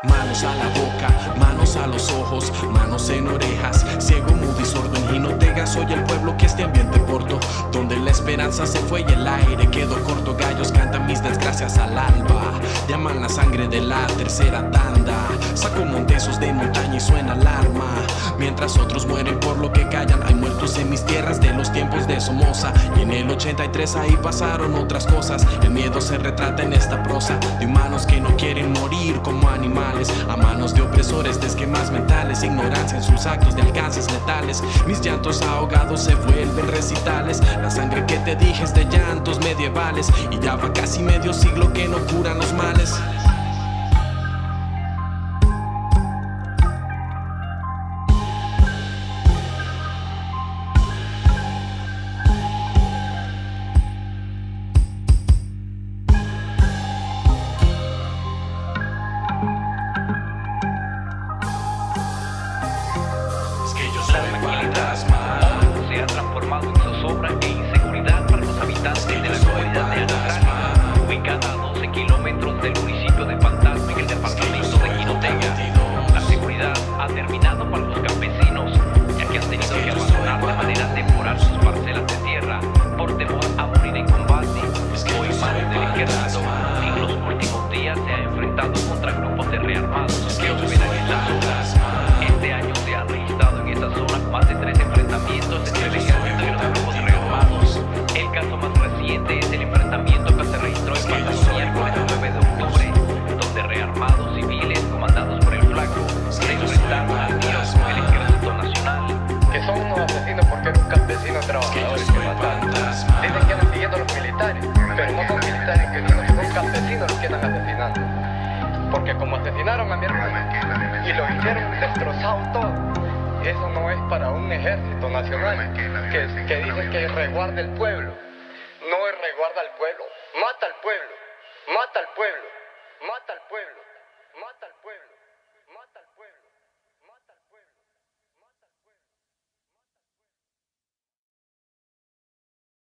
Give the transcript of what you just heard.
Manos a la boca, manos a los ojos, manos en orejas, ciego, mudo y sordo en Jinotega. Soy el pueblo que este ambiente porto, donde la esperanza se fue y el aire quedó corto. Gallos cantan mis desgracias al alba, llaman la sangre de la tercera tanda. Saco montezos de montaña y suena alarma, mientras otros mueren por lo que callan. Hay muertos en mis tierras de los tiempos de Somoza, y en el 83 ahí pasaron otras cosas. El miedo se retrata en esta prosa de humanos que no quieren morir como animales, a manos de opresores de esquemas mentales, ignorancia en sus actos de alcances letales. Mis llantos ahogados se vuelven recitales, la sangre que te dije es de llantos medievales, y ya va casi medio siglo que no curan los males. La tranquilidad se ha transformado en zozobra e inseguridad para los habitantes de la comunidad de Anatrán, ubicada a 12 kilómetros del municipio de Fantasma, en el departamento de Jinotega. La seguridad ha terminado para los campesinos, ya que han tenido que abandonar de manera temporal sus parcelas de tierra por temor a morir en combate. Hoy más del ejército en los últimos días se ha enfrentado contra grupos de rearmados que hospedan en la zona. Este año se han registrado en esa zona más de 3 enfrentamientos entre el ejército y los grupos rearmados. El caso más reciente es el enfrentamiento que se registró el pasado miércoles 9 de octubre, donde rearmados civiles comandados por el Flaco se enfrentaron al tiro con el Ejército Nacional. Que son unos asesinos porque eran campesinos trabajadores que mataron. Dicen que andan siguiendo a los militares, pero no son militares, sino que son campesinos los que andan asesinando. Porque como asesinaron a mi hermano y lo hicieron destrozado todo, eso no es para un ejército nacional que dicen que resguarda el pueblo. No es resguarda al pueblo, mata al pueblo, mata al pueblo, mata al pueblo, mata al pueblo.